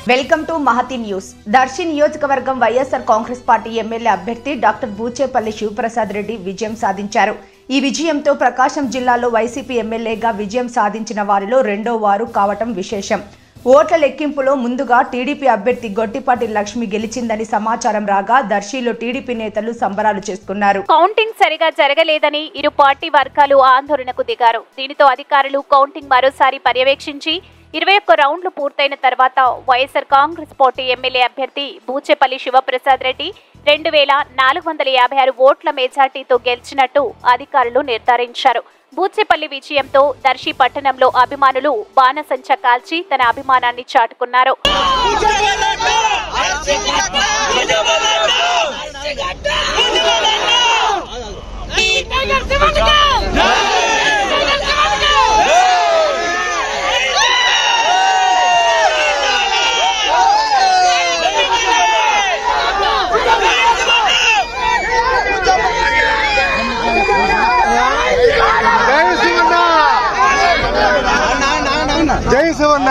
Welcome to Mahathi news. Darsi నియోజకవర్గం YSR Congress party MLA అభ్యర్థి doctor Buchepalli Sivaprasad Reddy విజయం సాధించారు. ఈ విజయంతో ప్రకాశం జిల్లాలో వైసీపీ ఎమ్మెల్యేగా విజయం సాధించిన వారిలో రెండో వారు కావటం విశేషం. ఓట్ల లెక్కింపులో ముందుగా టీడీపీ అభ్యర్థి గొట్టిపాటి లక్ష్మి గెలిచిందని సమాచారం రాగా దర్శిలో టీడీపీ నేతలు సంబరాలు చేసుకున్నారు. కౌంటింగ్ సరిగా జరగలేదని ఇరు పార్టీ వర్గాలు ఆందోళనకు దిగారు. దీనితో అధికారులు కౌంటింగ్ మరోసారి పర్యవేక్షించి 21 రౌండ్లు పూర్తయిన తర్వాత వైఎస్ఆర్ కాంగ్రెస్ పార్టీ ఎమ్మెల్యే అభ్యర్థి బూచేపల్లి శివప్రసాద్ రెడ్డి 2456 ఓట్ల మెజార్టీతో గెలిచినట్టు అధికారులు నిర్ధారించారు. బూచేపల్లి విజయంతో దర్శి పట్టణంలో అభిమానులు బాణసంచ కాల్చి తన అభిమానాన్ని చాటుకున్నారు. జై శివన్న.